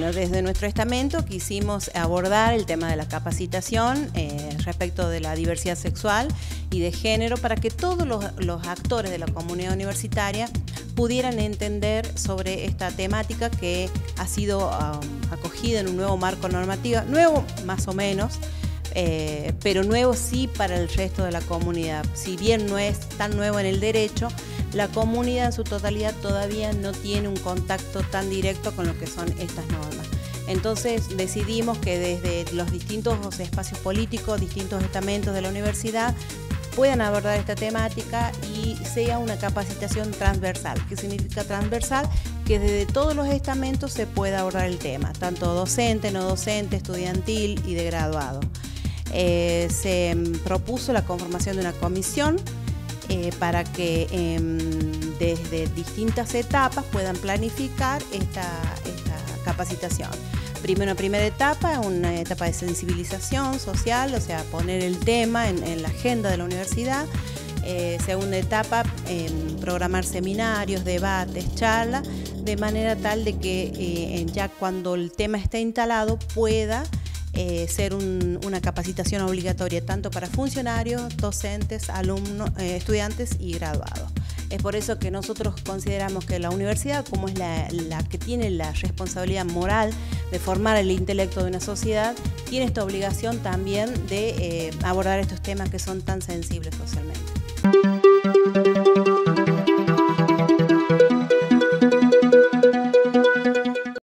Bueno, desde nuestro estamento quisimos abordar el tema de la capacitación respecto de la diversidad sexual y de género para que todos los actores de la comunidad universitaria pudieran entender sobre esta temática que ha sido acogida en un nuevo marco normativo, nuevo más o menos, pero nuevo sí para el resto de la comunidad. Si bien no es tan nuevo en el derecho, la comunidad en su totalidad todavía no tiene un contacto tan directo con lo que son estas normas. Entonces decidimos que desde los distintos espacios políticos, distintos estamentos de la universidad, puedan abordar esta temática y sea una capacitación transversal. ¿Qué significa transversal? Que desde todos los estamentos se pueda abordar el tema, tanto docente, no docente, estudiantil y de graduado. Se propuso la conformación de una comisión para que desde distintas etapas puedan planificar esta capacitación. Una primera etapa, una etapa de sensibilización social, o sea, poner el tema en la agenda de la universidad. Segunda etapa, programar seminarios, debates, charlas, de manera tal de que ya cuando el tema esté instalado pueda ser una capacitación obligatoria tanto para funcionarios, docentes, alumnos, estudiantes y graduados. Es por eso que nosotros consideramos que la universidad, como es la que tiene la responsabilidad moral de formar el intelecto de una sociedad, tiene esta obligación también de abordar estos temas que son tan sensibles socialmente.